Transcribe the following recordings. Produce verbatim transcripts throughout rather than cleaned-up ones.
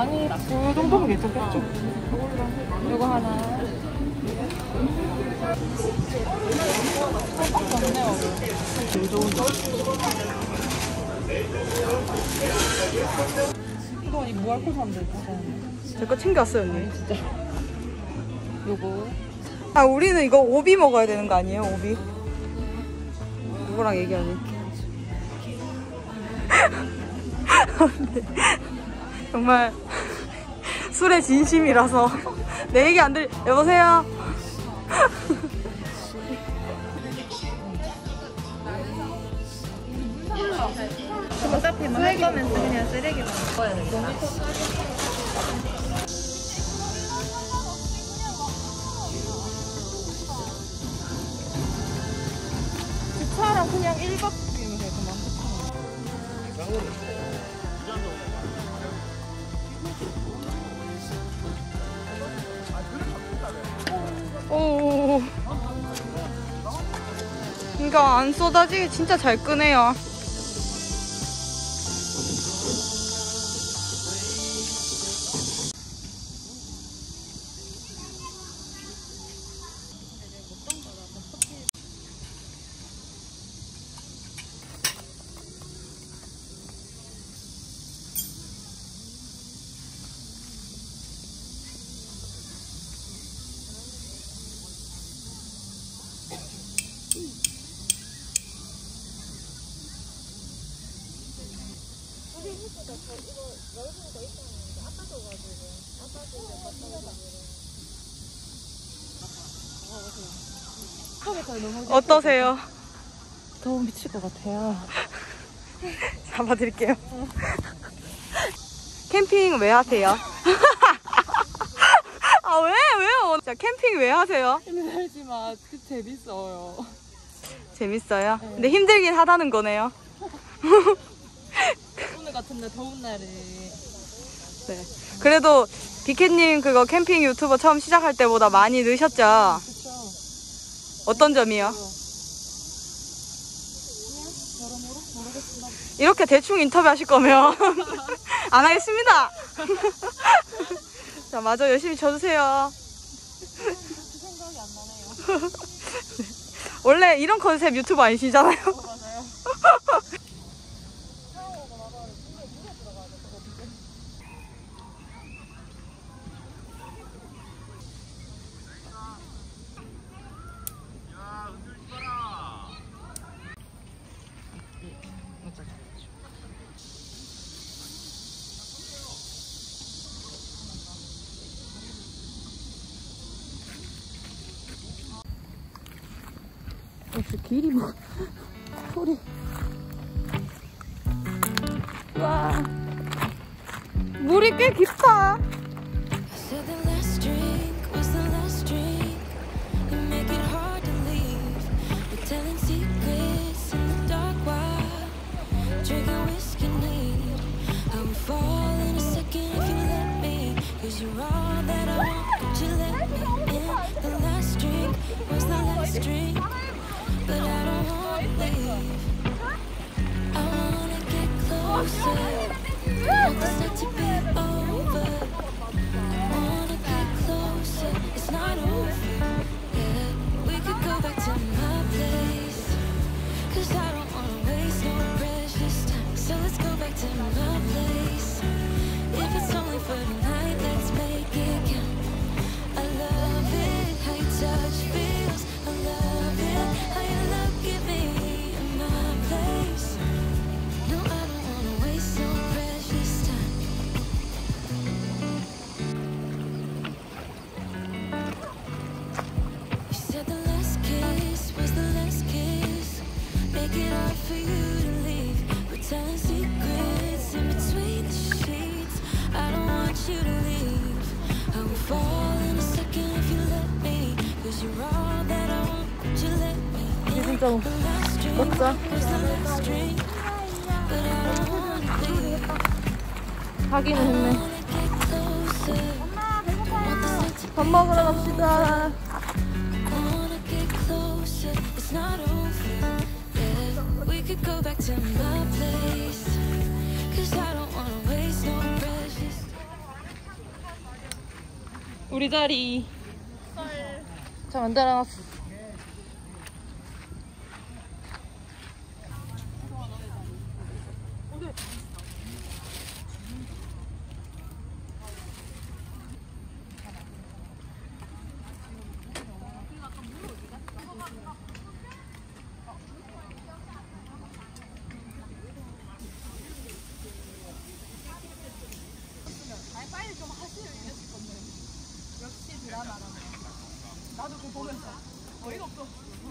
많이 그 정도면 괜찮겠죠? 이거 하나. 좋네요. 제일 좋은데. 이거 이 무알콜 사람들 제 거 챙겨왔어요, 언니. 진짜. 요거. 아, 우리는 이거 오비 먹어야 되는 거 아니에요, 오비? 누구랑 얘기하니? 정말 술의 진심이라서 내 얘기 안 들. 여보세요? 어차피 할 거면 그냥 쓰레기만 먹어야 돼. 주차랑 그냥 일 박이면 돼서 만 사천 원. 오, 이거 안 쏟아지게 진짜 잘 끄네요. 어떠세요? 너무 미칠 것 같아요. 잡아드릴게요. 캠핑 왜 하세요? 아, 왜? 왜요? 자, 캠핑 왜 하세요? 힘들지만 재밌어요. 재밌어요? 네. 근데 힘들긴 하다는 거네요. 오늘 같은 날 더운 날에. 네. 그래도 비캣님 그거 캠핑 유튜버 처음 시작할 때보다 많이 느셨죠? 그쵸. 어떤 점이요? 그냥 여러모로 모르겠습니다. 이렇게 대충 인터뷰 하실 거면 안 하겠습니다. 자, 마저 열심히 쳐주세요. 생각이 안 나네요. 원래 이런 컨셉 유튜브 아니시잖아요. 어, 맞아요. 역시 길이 뭐 소리. 와, 물이 꽤 깊다. 진짜 먹자. 하기는 했네. 밥 먹으러 갑시다. 우리 자리. 자, 만들어놨어. 나도 그거 보면서 어이가 없어.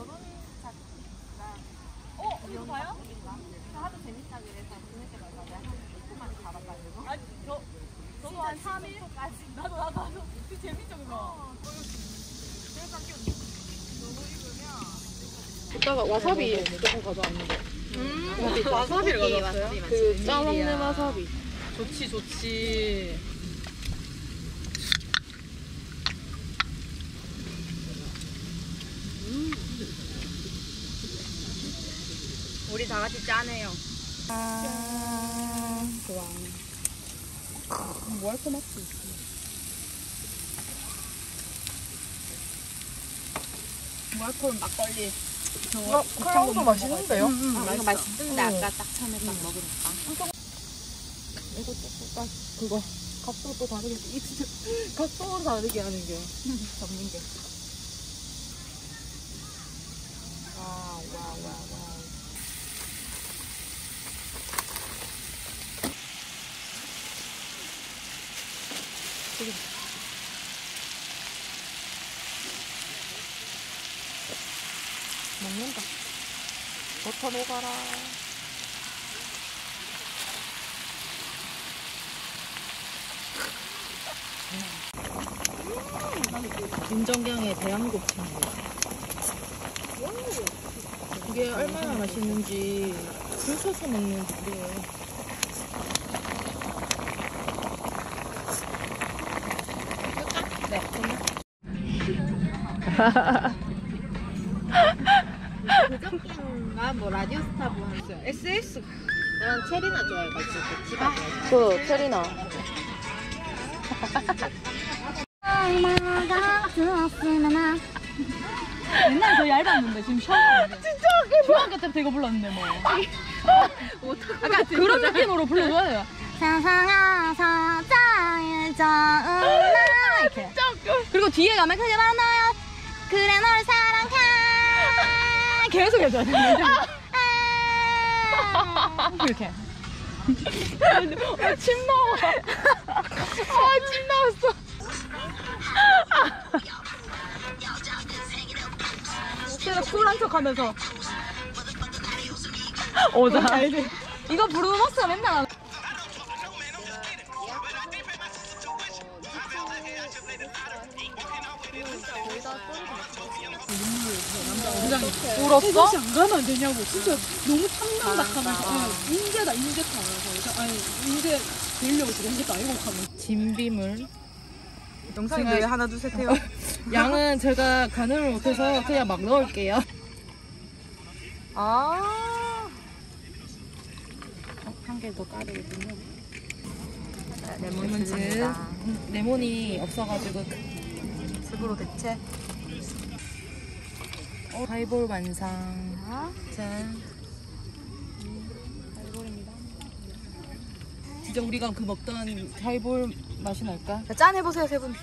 어? 이거 봐요? 하도 재밌다 그래서 재밌게 놀다 내가 한 이틀만 가봐가지고 아니 저 저도 한 삼 일까지 나도 나도 나도 그 재밌죠 그거. 이따가 와사비 조금 가져왔는데. 음, 와사비를 가져왔어요? 그 짜먹는 와사비. 좋지 좋지. 우리 다 같이 짜네요. 아, 좋아. 뭐 할 거 맞지? 뭐 할 거는 막걸리. 어, 크라우도 맛있는데요? 응, 응, 아, 이거 맛있던데 아까 딱 처음에 딱 먹으니까 이거 딱 그거 각도 또 다르게 이 진짜 각도로 다르게 하는 게 잡는 게. 와우 와우 와우 와우. 지금 먹는다. 버터 녹아라. 윤정경의 대한곱창. 이게 얼마나 맛있는지 줄 서서 먹는 그래요. 네. 그저께인가 뭐 라디오스타 보았어요. 에스에스. 난 체리나 좋아해가지고 집에 좋아해. 그 체리나. 옛날에 더 얇았는데 지금 셔는데. 진짜 중학교 때부터 이거 불렀는데 뭐. 아까 그런 느낌으로 불러줘야 돼요. 세상에서 제일 좋은 날 이렇게. 그리고 뒤에 가면 그냥 만나요. 그래 널 사랑해. 계속 해줘야 돼. 이렇게. 아, 침 나와. 아, 침 나왔어. 진짜 쿨한 척 하면서. 오자. 이거 브루노마스가 맨날 하는. 울었어? 다시 안 가면 안 되냐고. 진짜 너무 탐난다 하면서 인재다 인재 타면서 아니 인재 되려고 지금 인재도 아니고 하면 진비물. 영상인데 왜 하나 둘셋 해요? 양은 제가 가늠을 못해서 그냥 막 넣을게요. 아. 한 개 더 까르거든요. 레몬즙. 레몬이 없어가지고 즙으로 대체. 어, 하이볼 완성. 짠. 하이볼입니다. 진짜 우리가 그 먹던 하이볼 맛이 날까? 짠 해보세요, 세 분.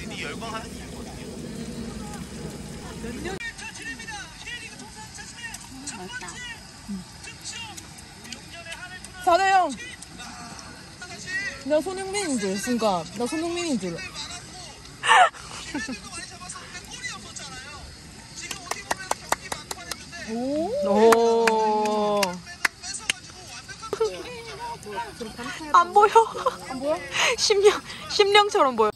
사대형. 나 손흥민인 줄 순간. 나 손흥민인 줄. 오. 오. 안 보여. 안 보여? 심령 심령처럼 보여.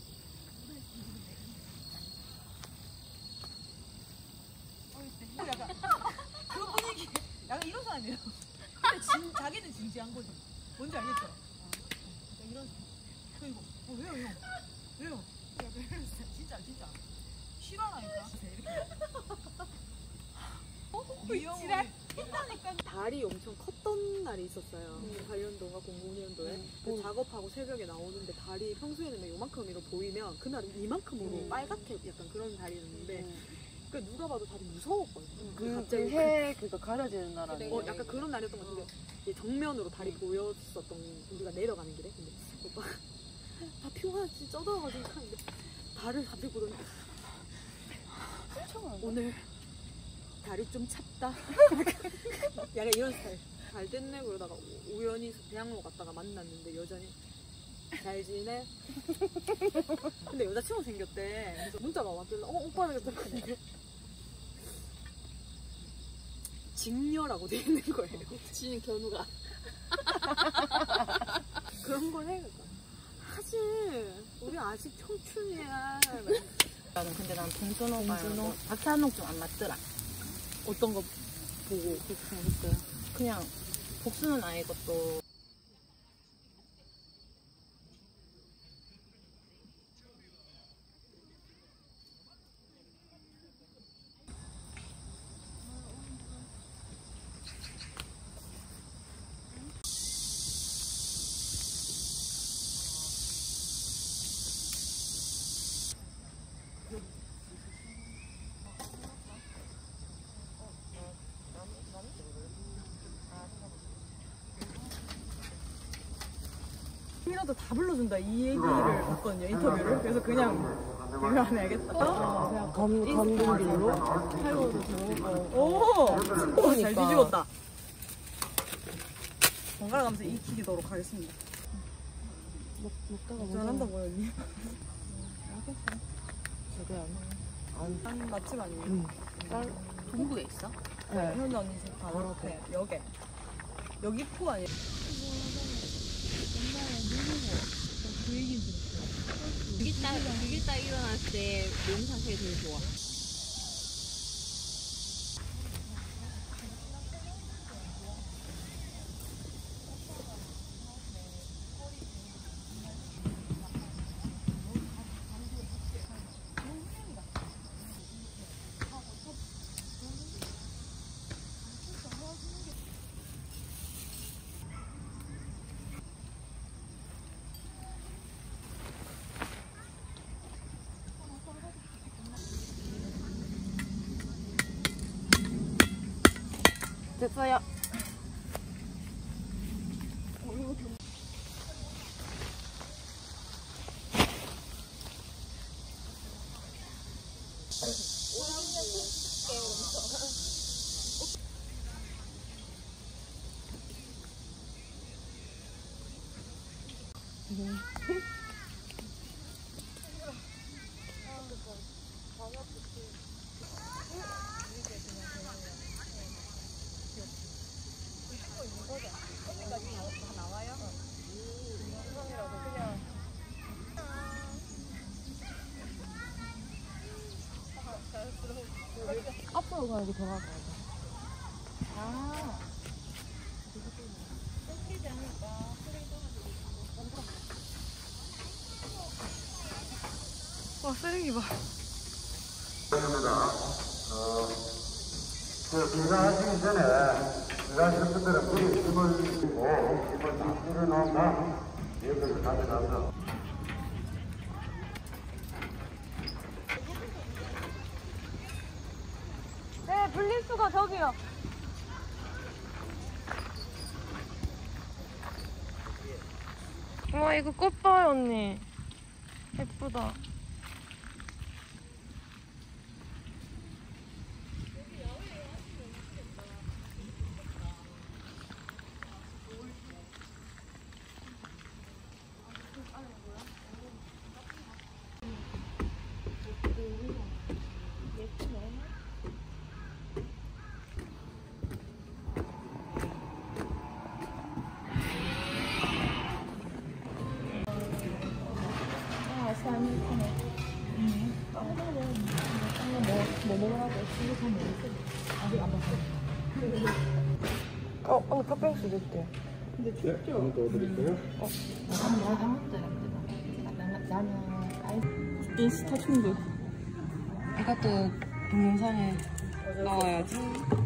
그 분위기 약간 이런 사람이에요. 근데 진, 자기는 진지한 거지. 뭔지 알겠죠? 약간 이런 그리고 어 왜요 형? 왜요? 약간 이런 스타일. 진짜 진짜 싫어하니까 이렇게. 위험해. 달이 엄청 컸던 날이 있었어요. 팔 년도가 공공 년도에 그 작업하고 새벽에 나오는데 달이 평소에는 요만큼으로 보이면 그날은 이만큼으로 음. 빨갛게 약간 그런 달이었는데 그 누가 봐도 달이 무서웠거든요. 그 갑자기 해 그거 가려지는 날 어, 아니에요? 약간 그런 날이었던 것 같은데 이제 정면으로 달이 보였었던 우리가 내려가는 길에 근데 오빠가 다 피곤하지 쩌다가지고 하는데 달을 갑자기 보더니 오늘 달이 좀 찼다 약간 이런 스타일 잘 됐네 그러다가 우- 우연히 대학로 갔다가 만났는데 여전히 잘 지내? 근데 여자친구 생겼대 그래서 문자가 왔길래 어 오빠는 그랬더니 직녀라고 돼 있는 거예요. 지는 견우가 그런 걸 해. 하지. 우리 아직 청춘이야. 나는 근데 난 봉준호가 박찬욱 좀 안 맞더라. 어떤 거 보고 그렇게 생각했어요? 그냥 복수는 아니고 또 이라도 다 불러준다 이 얘기를 봤거든요 인터뷰를. 그래서 그냥 이거 안 해야겠다. 그냥 검, 검둥이로 팔로우도 들어오고. 오! 잘 뒤집었다. 번갈아 가면서 익히도록 하겠습니다. 먹, 먹다가 잘한다고요 언니? 저게 안 한 맛집 아니에요? 응. 쌀 동구에 있어? 네. 현우 언니 집 바로 앞에 역에. 여기 포 아니에요? 육일 달, 육일 달 일어났을 때 몸 상태가 제일 좋아. 됐어요. 앞으로 가야지 돌아가야 돼. 아. 와 쓰레기 봐. 어, 그 비상하시기 전에 비상하시는 분들은 물이 힘을 주고 힘을 다 풀어놓으면 여기를 가져가서 네 분리수거 저기요. 와 이거 꽃 봐요 언니. 예쁘다. 어, 언니 팥빙수 줄게. 한번 더 드릴까요? 인스타 충돌. 이것도 동영상에 나와야지.